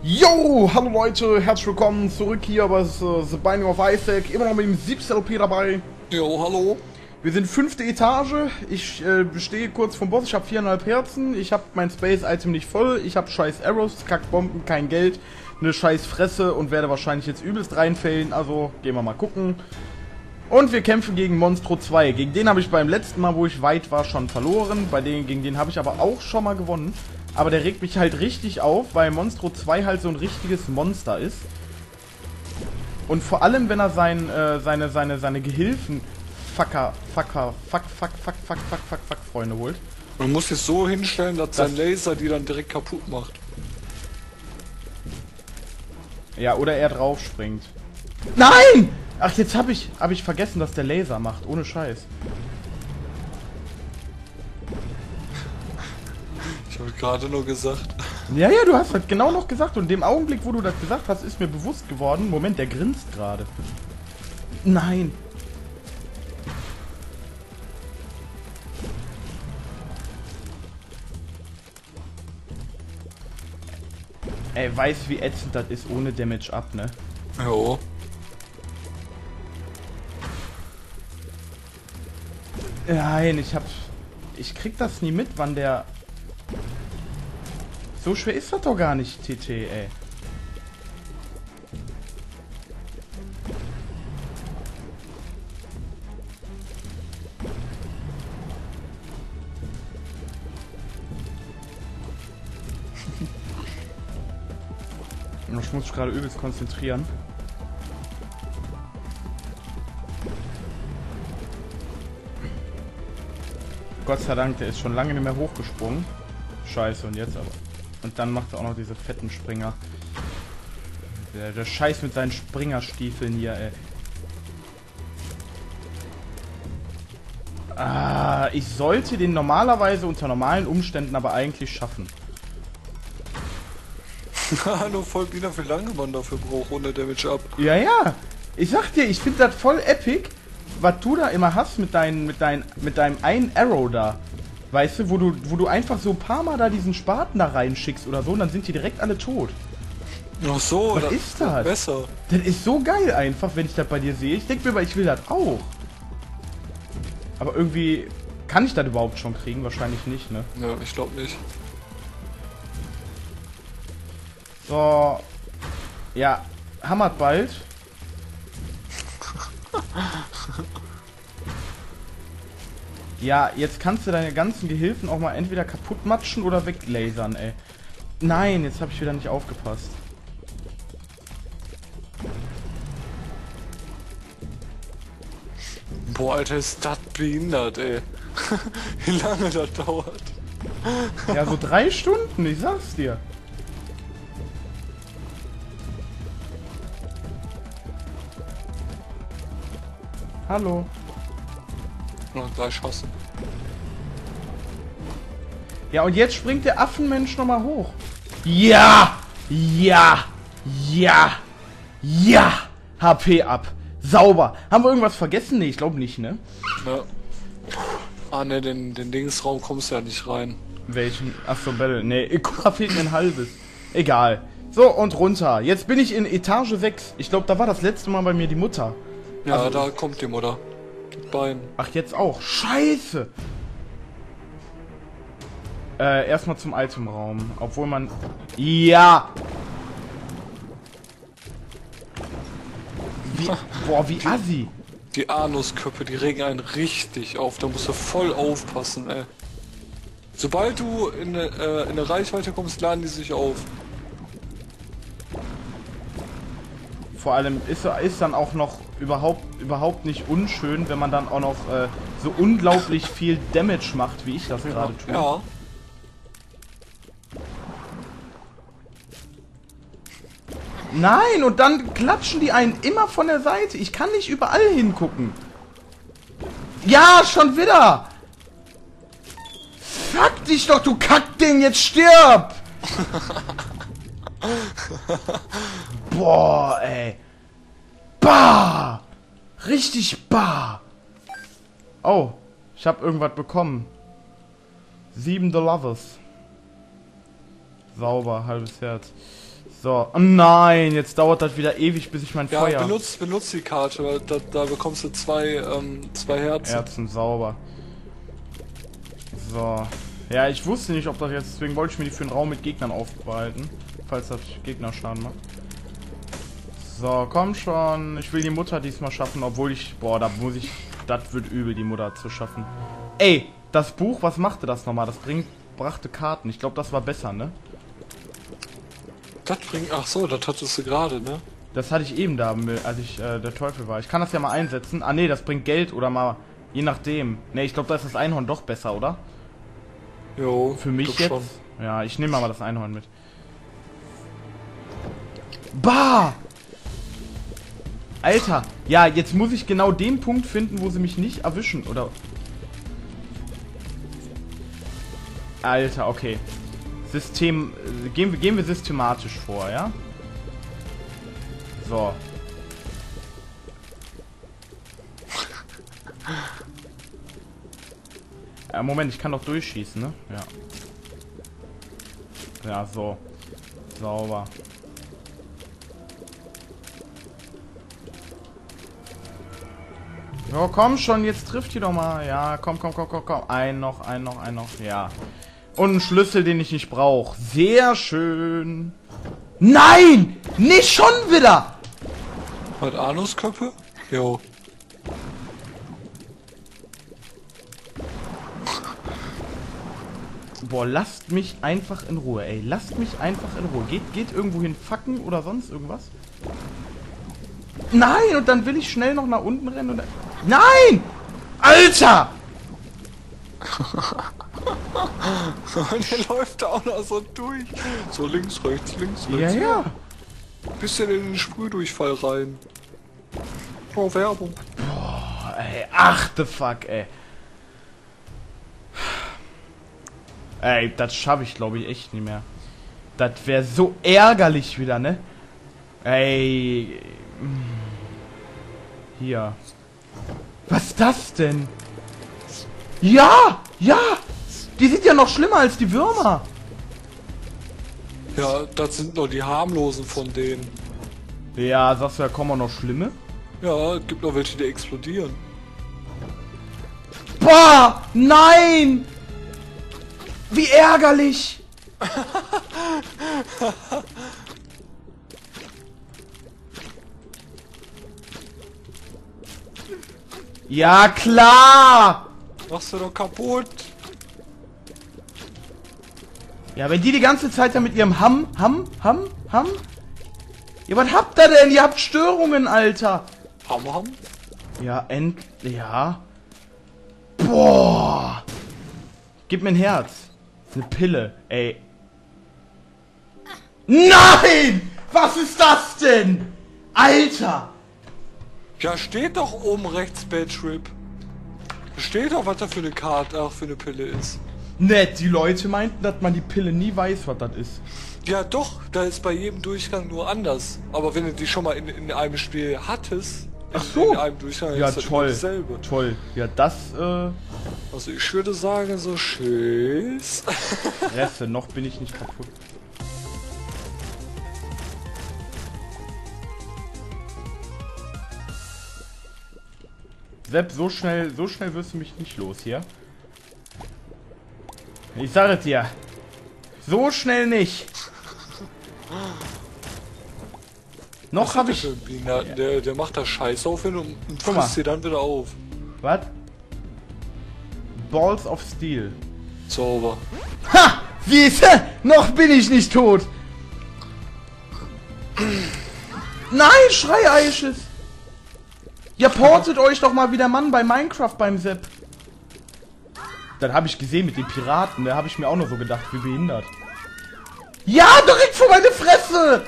Yo, hallo Leute, herzlich willkommen zurück hier bei The Binding of Isaac, immer noch mit dem 7. LP dabei. Jo, hallo. Wir sind 5. Etage, ich stehe kurz vom Boss, ich habe 4,5 Herzen, ich habe mein Space-Item nicht voll, ich habe scheiß Arrows, Kackbomben, kein Geld, eine scheiß Fresse und werde wahrscheinlich jetzt übelst reinfällen, also gehen wir mal gucken. Und wir kämpfen gegen Monstro 2, gegen den habe ich beim letzten Mal, wo ich weit war, schon verloren, gegen den habe ich aber auch schon mal gewonnen. Aber der regt mich halt richtig auf, weil Monstro 2 halt so ein richtiges Monster ist. Und vor allem, wenn er seine Gehilfen Freunde holt. Man muss es so hinstellen, dass sein Laser die dann direkt kaputt macht. Ja, oder er drauf springt. Nein! Ach, jetzt hab ich vergessen, dass der Laser macht, ohne Scheiß. Ich habe gerade nur gesagt. Ja, du hast halt genau noch gesagt. Und in dem Augenblick, wo du das gesagt hast, ist mir bewusst geworden. Moment, der grinst gerade. Nein. Ey, weiß wie ätzend das ist ohne Damage up, ne? Jo. Nein, ich krieg das nie mit, wann der... So schwer ist das doch gar nicht, TT, ey. Ich muss mich gerade übelst konzentrieren. Gott sei Dank, der ist schon lange nicht mehr hochgesprungen. Scheiße, und jetzt aber. Und dann macht er auch noch diese fetten Springer. Der Scheiß mit seinen Springerstiefeln hier, ey. Ah, ich sollte den normalerweise unter normalen Umständen aber eigentlich schaffen. Nur voll wieder, wie lange man dafür braucht ohne Damage up. Ja. Ich sag dir, ich finde das voll epic, was du da immer hast mit deinem einen Arrow da. Weißt du, wo du einfach so ein paar Mal da diesen Spaten da reinschickst oder so und dann sind die direkt alle tot. Ach so, was ist das? Besser. Das ist so geil einfach, wenn ich das bei dir sehe. Ich denke mir mal, ich will das auch. Aber irgendwie kann ich das überhaupt schon kriegen? Wahrscheinlich nicht, ne? Ja, ich glaube nicht. So. Ja, hammert bald. Ja, jetzt kannst du deine ganzen Gehilfen auch mal entweder kaputt matschen oder weglasern, ey. Nein, jetzt habe ich wieder nicht aufgepasst. Boah, Alter, ist das behindert, ey. Wie lange das dauert. Ja, so 3 Stunden, ich sag's dir. Hallo. Noch 3 Schossen. Ja, und jetzt springt der Affenmensch nochmal hoch. Ja! Ja! Ja! Ja! HP ab. Sauber. Haben wir irgendwas vergessen? Ne, ich glaube nicht, ne? Ja. Ah, ne, den Dingsraum kommst du ja nicht rein. Welchen? Achso, Battle. Ne, guck mal, fehlt mir ein halbes. Egal. So, und runter. Jetzt bin ich in Etage 6. Ich glaube, da war das letzte Mal bei mir die Mutter. Ja, also, da kommt die Mutter. Bein. Ach, jetzt auch. Scheiße! Erstmal zum Itemraum. Obwohl man... Ja! Boah, wie assi! Die Anusköpfe, die regen einen richtig auf. Da musst du voll aufpassen, ey. Sobald du in eine Reichweite kommst, laden die sich auf. Vor allem ist dann auch noch überhaupt nicht unschön, wenn man dann auch noch so unglaublich viel Damage macht, wie ich das gerade tue. Ja. Nein, und dann klatschen die einen immer von der Seite. Ich kann nicht überall hingucken. Ja, schon wieder. Fuck dich doch, du Kackding, jetzt stirb. Boah, ey. Bah. Richtig bah. Oh, ich habe irgendwas bekommen. 7 The Lovers. Sauber, halbes Herz. So, oh nein, jetzt dauert das wieder ewig, bis ich mein Ja, Feuer... benutz die Karte, weil da bekommst du zwei Herzen. Herzen sauber. So. Ja, ich wusste nicht, ob das jetzt... Deswegen wollte ich mir die für einen Raum mit Gegnern aufbehalten. Falls das Gegnerschaden macht. So, komm schon. Ich will die Mutter diesmal schaffen, obwohl ich... Boah, da muss ich... Das wird übel, die Mutter zu schaffen. Ey, das Buch, was machte das nochmal? Das brachte Karten. Ich glaube, das war besser, ne? Das bringt... Ach so, das hattest du gerade, ne? Das hatte ich eben da, als ich der Teufel war. Ich kann das ja mal einsetzen. Ah, nee, das bringt Geld oder mal... Je nachdem. Ne, ich glaube, da ist das Einhorn doch besser, oder? Jo, Für mich jetzt? schon. Ja, ich nehme mal das Einhorn mit. Bah! Alter, ja, jetzt muss ich genau den Punkt finden, wo sie mich nicht erwischen, oder? Alter, okay. Gehen wir systematisch vor, ja? So. Moment, ich kann doch durchschießen, ne? Ja. Ja, so. Sauber. Ja, komm schon, jetzt trifft die doch mal. Ja, komm. Ein noch. Ja. Und ein Schlüssel, den ich nicht brauche. Sehr schön. Nein! Nicht schon wieder! Hat Anusköpfe? Jo. Boah, lasst mich einfach in Ruhe, ey. Lasst mich einfach in Ruhe. Geht irgendwo hin Facken oder sonst irgendwas? Nein! Und dann will ich schnell noch nach unten rennen und... Nein! Alter! Und der läuft da auch noch so durch. So links, rechts. Ja. Bisschen in den Sprühdurchfall rein. Oh, Werbung. Boah, ey. Ach, the fuck, ey. Ey, das schaffe ich, glaube ich, echt nicht mehr. Das wäre so ärgerlich wieder, ne? Ey. Hier. Was ist das denn? Ja! Die sind ja noch schlimmer als die Würmer. Ja, das sind nur die harmlosen von denen. Ja, sagst du, da kommen auch noch schlimme? Ja, es gibt noch welche, die explodieren. Boah! Nein! Wie ärgerlich! Ja, klar! Machst du doch kaputt. Ja, wenn die ganze Zeit da mit ihrem Hamm. Ja, was habt ihr denn? Ihr habt Störungen, Alter! Ham? Ja, ja. Boah! Gib mir ein Herz. Eine Pille, ey. Nein! Was ist das denn? Alter! Ja, steht doch oben rechts Bad Trip. Steht doch, was da für eine Karte, für eine Pille ist. Nett, die Leute meinten, dass man die Pille nie weiß, was das ist. Ja doch, da ist bei jedem Durchgang nur anders. Aber wenn du die schon mal in einem Spiel hattest, Ach so. in einem Durchgang, Ja, ist das toll. dasselbe. Toll. Ja, das, Also ich würde sagen, so tschüss. Reste, noch bin ich nicht kaputt. Sepp, so schnell wirst du mich nicht los hier. Ich sage es dir. So schnell nicht. Noch habe ich... Der macht da Scheiß auf hin und Guck mal. frisst sie dann wieder auf. Was? Balls of Steel. Sauber. Ha! Wie ist er? Noch bin ich nicht tot. Nein, Schreieisches. Ja, portet euch doch mal wie der Mann bei Minecraft beim Sepp. Dann habe ich gesehen mit den Piraten. Da habe ich mir auch noch so gedacht, wie behindert. Ja, direkt vor meine Fresse.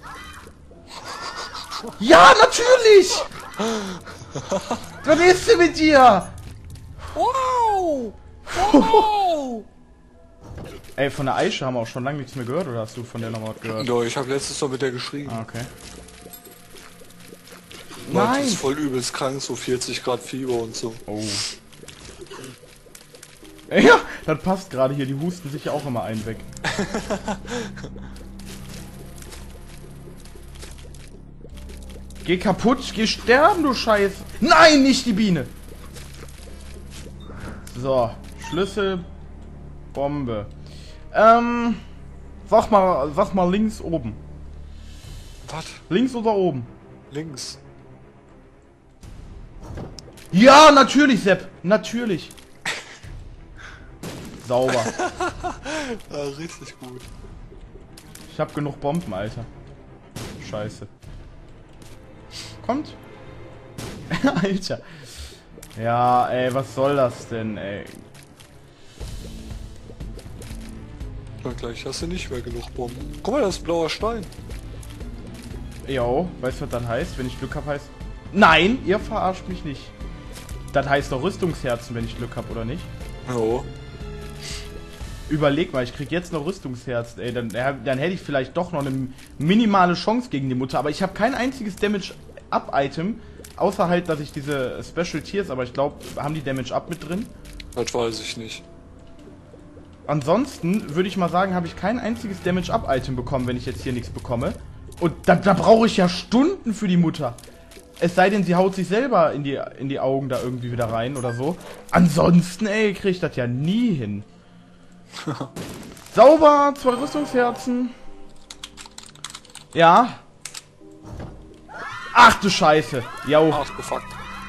Ja, natürlich. Was ist denn mit dir? Wow! Wow! Ey, von der Aisha haben wir auch schon lange nichts mehr gehört, oder hast du von der noch was gehört? Ja, ich habe letztes Mal mit der geschrieben. Ah, okay. Meint, die Nein! ist voll übelst krank, so 40 Grad Fieber und so. Oh. Ja, das passt gerade hier, die husten sich ja auch immer einen weg. Geh kaputt, geh sterben, du Scheiß. Nein, nicht die Biene. So, Schlüssel, Bombe. Sag mal links oben. Was? Links oder oben? Links. Ja, natürlich, Sepp. Natürlich. Sauber. Ja, richtig gut. Ich hab genug Bomben, Alter. Scheiße. Kommt. Alter. Ja, ey, was soll das denn, ey? Na gleich hast du nicht mehr genug Bomben. Guck mal, das ist blauer Stein. Jo, weißt du, was das heißt? Wenn ich Glück hab, heißt... Nein, ihr verarscht mich nicht. Das heißt doch Rüstungsherzen, wenn ich Glück hab, oder nicht? Jo. Überleg mal, ich krieg jetzt noch Rüstungsherzen, ey. Dann hätte ich vielleicht doch noch eine minimale Chance gegen die Mutter. Aber ich habe kein einziges Damage-Up-Item. Außer halt, dass ich diese Special Tiers, aber ich glaube, haben die Damage-Up mit drin? Das weiß ich nicht. Ansonsten würde ich mal sagen, habe ich kein einziges Damage-Up-Item bekommen, wenn ich jetzt hier nichts bekomme. Und da brauche ich ja Stunden für die Mutter. Es sei denn, sie haut sich selber in die Augen da irgendwie wieder rein oder so. Ansonsten, ey, kriege ich das ja nie hin. Sauber, 2 Rüstungsherzen. Ja. Ach du Scheiße. Jau. Ach, gefuckt.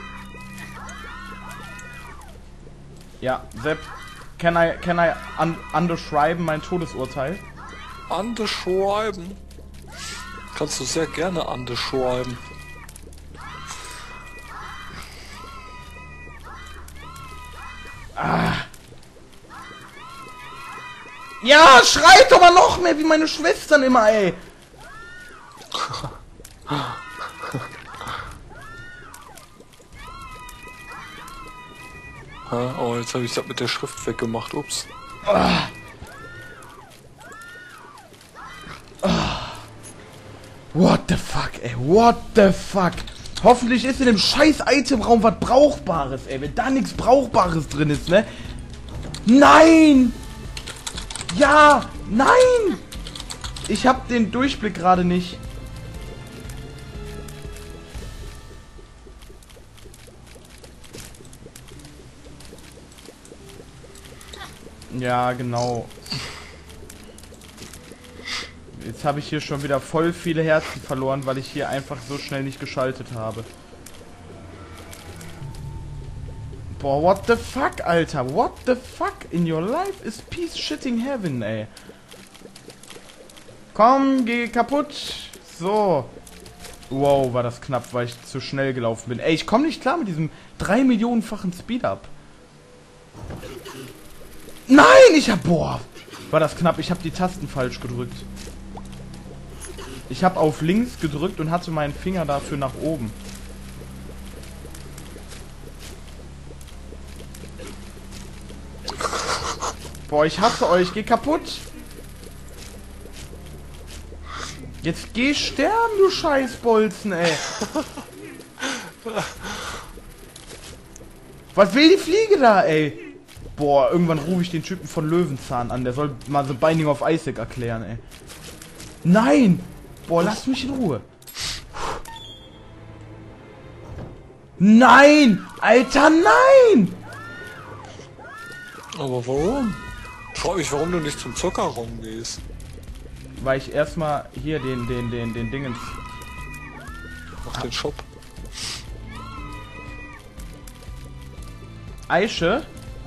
Ja, Sepp. Can I underschreiben mein Todesurteil? Underschreiben? Kannst du sehr gerne underschreiben. Ja, schreit doch mal noch mehr wie meine Schwestern immer, ey. Oh, jetzt habe ich das mit der Schrift weggemacht. Ups. What the fuck, ey. What the fuck. Hoffentlich ist in dem scheiß Itemraum was Brauchbares, ey. Wenn da nichts Brauchbares drin ist, ne? Nein! Ja! Nein! Ich hab den Durchblick gerade nicht. Ja, genau. Jetzt habe ich hier schon wieder voll viele Herzen verloren, weil ich hier einfach so schnell nicht geschaltet habe. Boah, what the fuck, Alter? What the fuck? In your life is peace shitting heaven, ey. Komm, geh kaputt. So. Wow, war das knapp, weil ich zu schnell gelaufen bin. Ey, ich komme nicht klar mit diesem 3 Millionenfachen Speed-Up. Nein, ich hab... Boah, war das knapp. Ich habe die Tasten falsch gedrückt. Ich habe auf links gedrückt und hatte meinen Finger dafür nach oben. Boah, ich hasse euch. Geh kaputt. Jetzt geh sterben, du Scheißbolzen, ey. Was will die Fliege da, ey? Boah, irgendwann rufe ich den Typen von Löwenzahn an. Der soll mal The Binding of Isaac erklären, ey. Nein! Boah, lasst mich in Ruhe. Nein! Alter, nein! Aber warum? Ich frage mich, warum du nicht zum Zuckerraum gehst. Weil ich erstmal hier den Dingens... Auf den Shop. Eiche?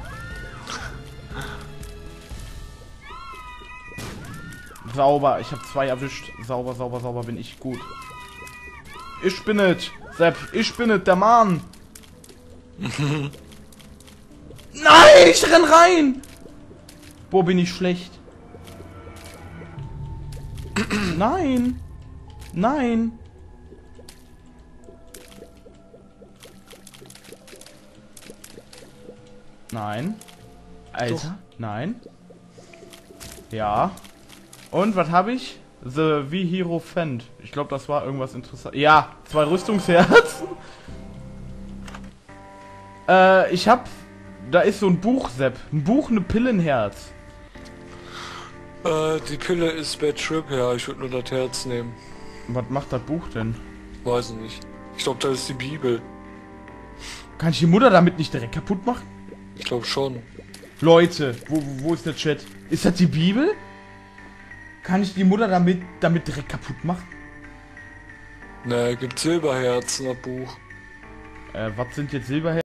Sauber, ich habe 2 erwischt. Sauber, sauber, sauber, bin ich gut. Ich bin es, Sepp, ich bin es, der Mann. Nein, ich renn rein. Boah, bin ich schlecht. Nein. Nein. Nein. Alter, Doch. nein. Ja. Und was habe ich? The V-Hero-Fend. Ich glaube, das war irgendwas interessant. Ja, 2 Rüstungsherzen. Ich hab... Da ist so ein Buch, Sepp. Ein Buch, eine Pille, ein Herz. Die Pille ist Bad Trip, ja. Ich würde nur das Herz nehmen. Was macht das Buch denn? Weiß ich nicht. Ich glaube, da ist die Bibel. Kann ich die Mutter damit nicht direkt kaputt machen? Ich glaube schon. Leute, wo ist der Chat? Ist das die Bibel? Kann ich die Mutter damit direkt kaputt machen? Ne, gibt Silberherzen, das Buch. Was sind jetzt Silberherzen?